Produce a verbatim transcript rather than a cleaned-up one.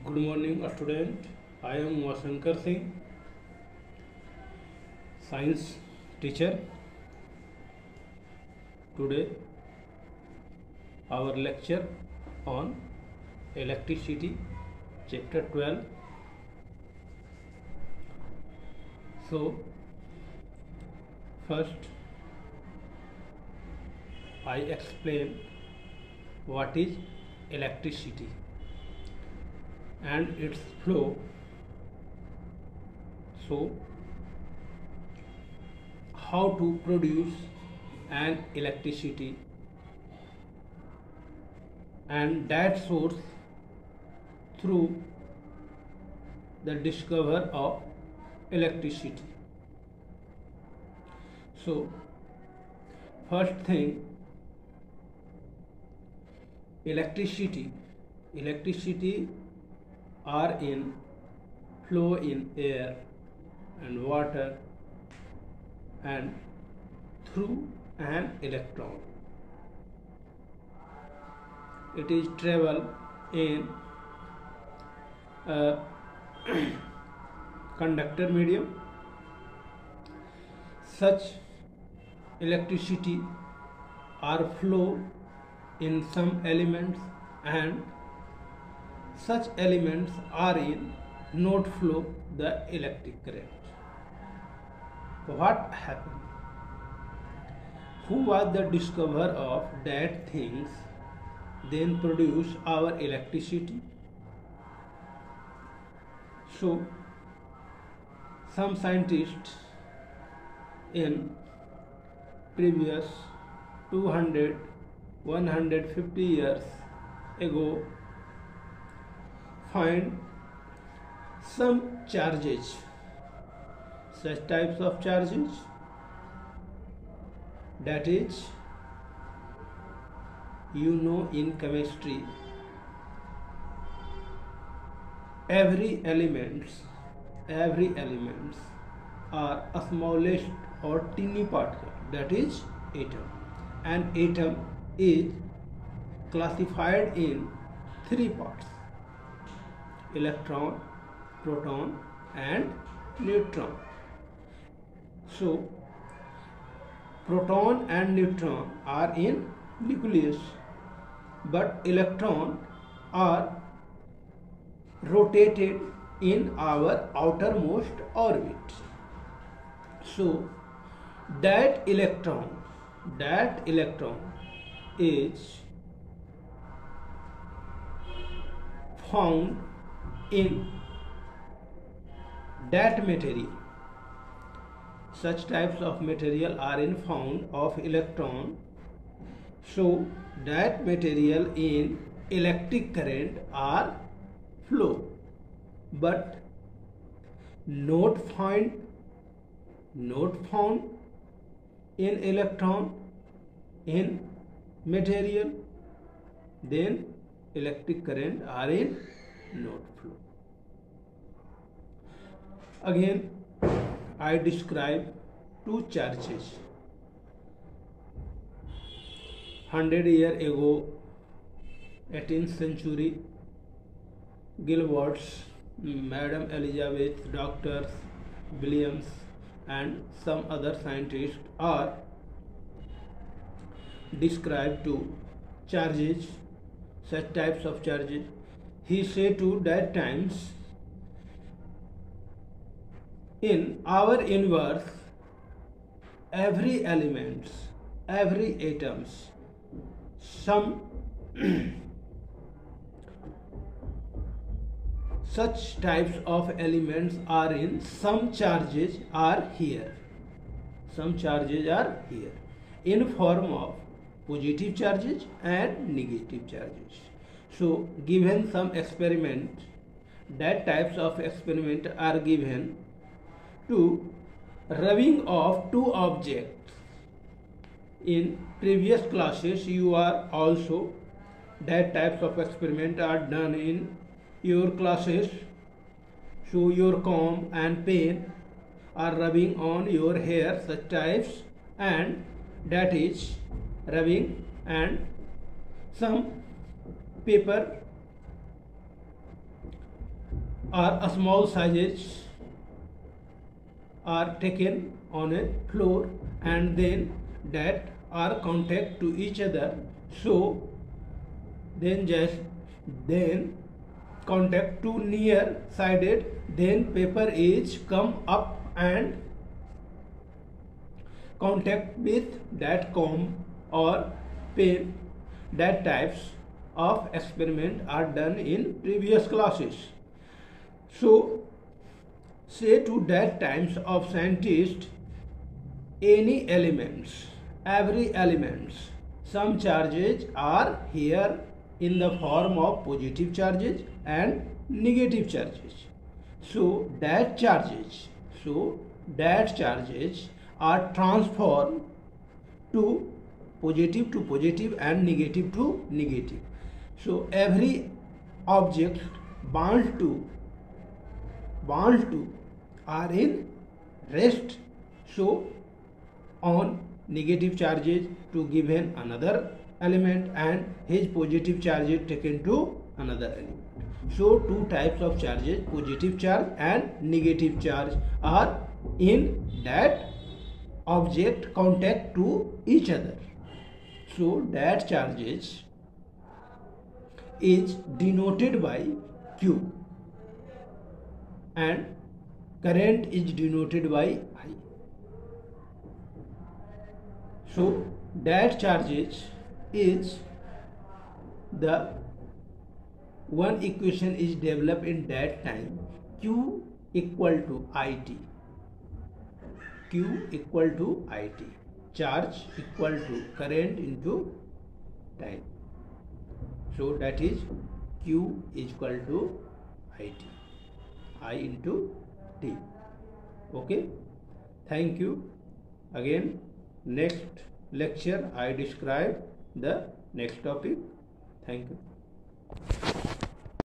Good morning, student. I am Vasankar Singh, science teacher. Today, our lecture on electricity, chapter twelve. So, first, I explain what is electricity and its flow. So, how to produce an electricity and that source through the discover of electricity. So, first thing, electricity electricity are in flow in air and water and through an electron. It is travel in a conductor medium. Such electricity are flow in some elements and such elements are in not flow the electric current. What happened? Who was the discoverer of that things then produce our electricity? So, some scientists in previous two hundred, one hundred fifty years ago find some charges, such types of charges, that is, you know, in chemistry every elements every elements are a smallest or teeny particle, that is atom. An atom is classified in three parts: electron, proton and neutron. So, proton and neutron are in nucleus, but electron are rotated in our outermost orbit. So, that electron that electron is found in that material. Such types of material are in found of electron. So that material in electric current are flow, but not find not found in electron in material, then electric current are in not flow. Again, I describe two charges. Hundred year ago, eighteenth century, Gilbert's, Madam Elizabeth, doctors, Williams, and some other scientists are described two charges, such types of charges. He said to that times, in our universe, every elements, every atoms, some such types of elements are in, some charges are here. Some charges are here in form of positive charges and negative charges. So, given some experiment, that types of experiment are given to rubbing of two objects. In previous classes, you are also that types of experiment are done in your classes. So your comb and pen are rubbing on your hair, such types, and that is rubbing, and some paper or small sizes are taken on a floor and then that are contact to each other, so then just then contact to near sided, then paper is come up and contact with that comb or pen. That types of experiment are done in previous classes. So say to that types of scientists, any elements, every elements, some charges are here in the form of positive charges and negative charges. So that charges, so that charges are transformed to positive to positive and negative to negative. So every object bound to bound to are in rest. So on negative charges to given another element and his positive charge is taken to another element. So two types of charges, positive charge and negative charge, are in that object contact to each other. So that charges is denoted by Q and current is denoted by I. So that charges is the one equation is developed in that time, Q equal to I T. Q equal to I T. Charge equal to current into time. So that is Q is equal to I T. I into T. Okay. Thank you. Again, next lecture I describe the next topic. Thank you.